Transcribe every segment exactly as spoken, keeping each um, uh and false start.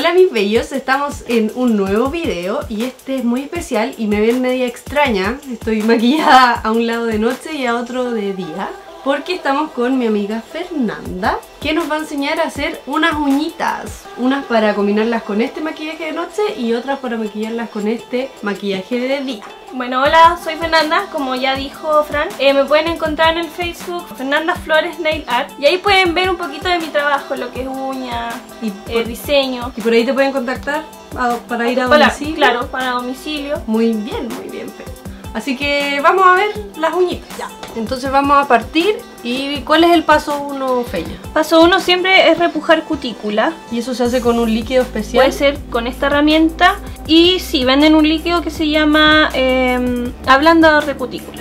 Hola mis bellos, estamos en un nuevo video y este es muy especial y me ven media extraña. Estoy maquillada a un lado de noche y a otro de día porque estamos con mi amiga Fernanda, que nos va a enseñar a hacer unas uñitas, unas para combinarlas con este maquillaje de noche y otras para maquillarlas con este maquillaje de día. Bueno, hola, soy Fernanda, como ya dijo Fran. eh, Me pueden encontrar en el Facebook Fernanda Flores Nail Art y ahí pueden ver un poquito de mi trabajo, lo que es uña, y por, eh, diseño. Y por ahí te pueden contactar a, para ir a para, domicilio. Claro, para domicilio. Muy bien, muy bien, Fer. Así que vamos a ver las uñitas. Ya. Entonces vamos a partir. ¿Y cuál es el paso uno, Feña? Paso uno siempre es repujar cutícula. ¿Y eso se hace con un líquido especial? Puede ser con esta herramienta. Y sí, venden un líquido que se llama eh, ablandador de cutícula.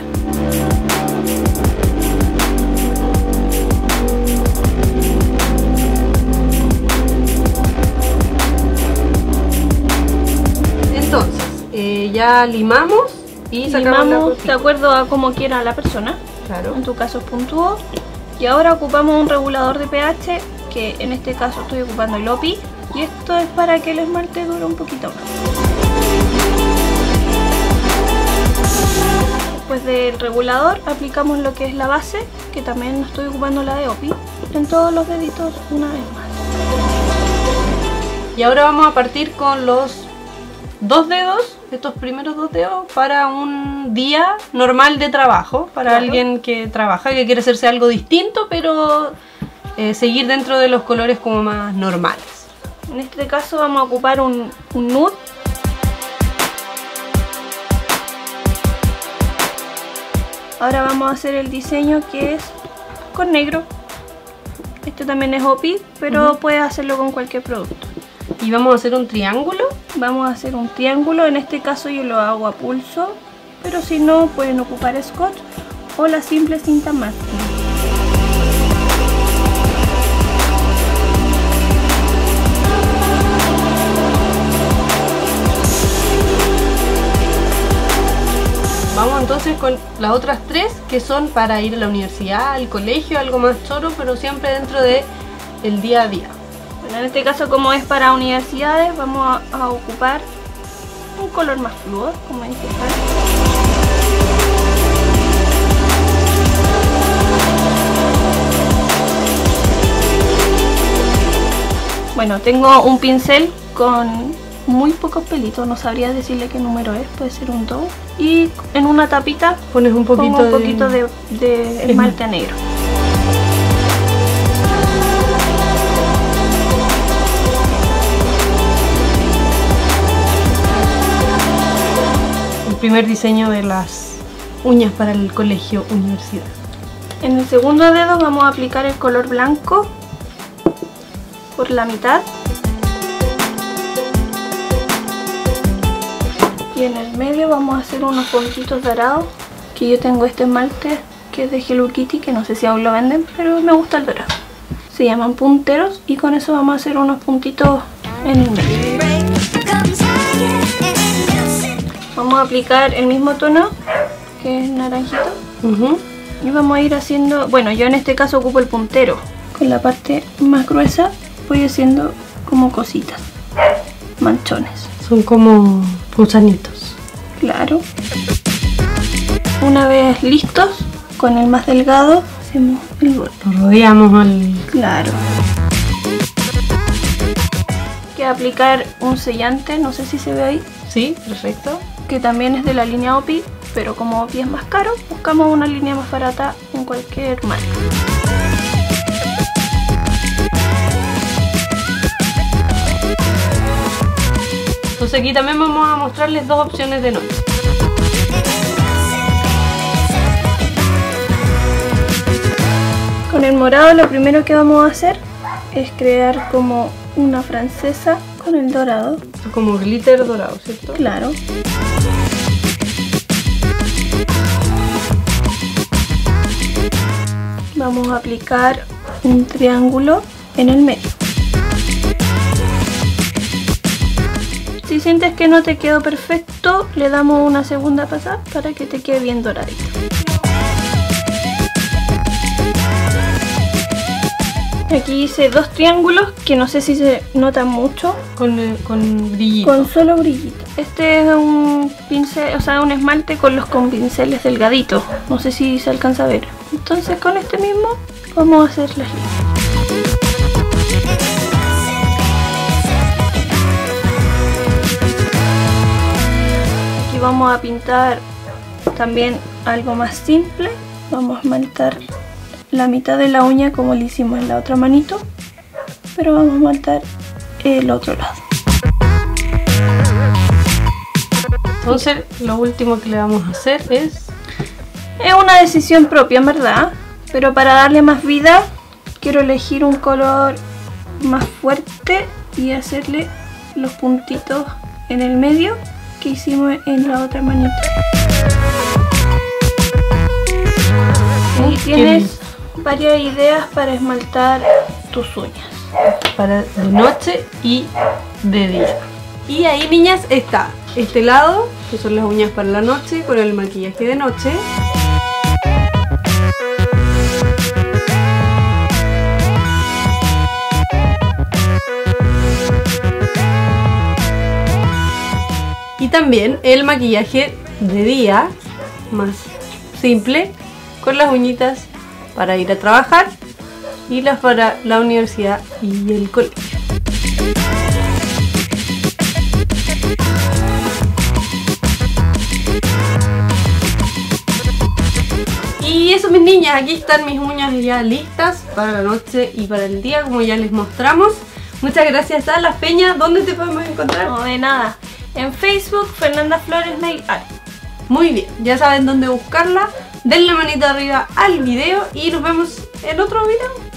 Entonces, eh, ya limamos y sacamos limamos de acuerdo a como quiera la persona. Claro. En tu caso es puntuó. Y ahora ocupamos un regulador de pH, que en este caso estoy ocupando el O P I. Y esto es para que el esmalte dure un poquito más. Después del regulador aplicamos lo que es la base, que también estoy ocupando la de O P I, en todos los deditos una vez más. Y ahora vamos a partir con los dos dedos, estos primeros dos dedos, para un día normal de trabajo, para claro. alguien que trabaja, que quiere hacerse algo distinto, pero eh, seguir dentro de los colores como más normales. En este caso vamos a ocupar un, un nude. Ahora vamos a hacer el diseño que es con negro. Este también es O P I, pero uh-huh. puedes hacerlo con cualquier producto. ¿Y vamos a hacer un triángulo? Vamos a hacer un triángulo, en este caso yo lo hago a pulso, pero si no pueden ocupar scotch o la simple cinta masking. Vamos entonces con las otras tres que son para ir a la universidad, al colegio, algo más choro, pero siempre dentro de el día a día. Bueno, en este caso, como es para universidades, vamos a, a ocupar un color más fluo, como dice Fran. Bueno, tengo un pincel con muy pocos pelitos, no sabría decirle qué número es, puede ser un dos. Y en una tapita pones un poquito, pongo un poquito de, de, de esmalte negro. El primer diseño de las uñas para el colegio universidad. En el segundo dedo vamos a aplicar el color blanco por la mitad. Y en el medio vamos a hacer unos puntitos dorados, que yo tengo este esmalte que es de Hello Kitty, que no sé si aún lo venden, pero me gusta el dorado. Se llaman punteros y con eso vamos a hacer unos puntitos en el medio. Vamos a aplicar el mismo tono, que es naranjito. Uh-huh. Y vamos a ir haciendo, bueno, yo en este caso ocupo el puntero. Con la parte más gruesa voy haciendo como cositas, manchones. Son como gusanitos. Claro. Una vez listos, con el más delgado hacemos el borde. Lo rodeamos al... Claro. Hay que aplicar un sellante, no sé si se ve ahí. Sí, perfecto. Que también es de la línea O P I, pero como O P I es más caro, buscamos una línea más barata en cualquier marca. Entonces aquí también vamos a mostrarles dos opciones de noche. Con el morado lo primero que vamos a hacer es crear como una francesa con el dorado. Como glitter dorado, ¿cierto? Claro. Vamos a aplicar un triángulo en el medio. Si sientes que no te quedó perfecto, le damos una segunda pasada para que te quede bien doradito. Aquí hice dos triángulos que no sé si se nota mucho. Con, eh, con brillito. Con solo brillito. Este es un pincel, o sea, un esmalte con los con pinceles delgaditos. No sé si se alcanza a ver. Entonces con este mismo vamos a hacer las líneas. Aquí vamos a pintar también algo más simple. Vamos a esmaltar la mitad de la uña como le hicimos en la otra manito, pero vamos a esmaltar el otro lado. Entonces lo último que le vamos a hacer es... Es una decisión propia, en verdad, pero para darle más vida quiero elegir un color más fuerte y hacerle los puntitos en el medio que hicimos en la otra manito. Ahí tienes varias ideas para esmaltar tus uñas. Para de noche y de día. Y ahí, niñas, está este lado, que son las uñas para la noche, con el maquillaje de noche. Y también el maquillaje de día, más simple, con las uñitas para ir a trabajar y las para la universidad y el colegio. Y eso, mis niñas, aquí están mis uñas ya listas para la noche y para el día, como ya les mostramos. Muchas gracias a Las Peñas. ¿Dónde te podemos encontrar? No, de nada. En Facebook, Fernanda Flores Nail Art. Muy bien, ya saben dónde buscarla. Denle manito arriba al video y nos vemos en otro video.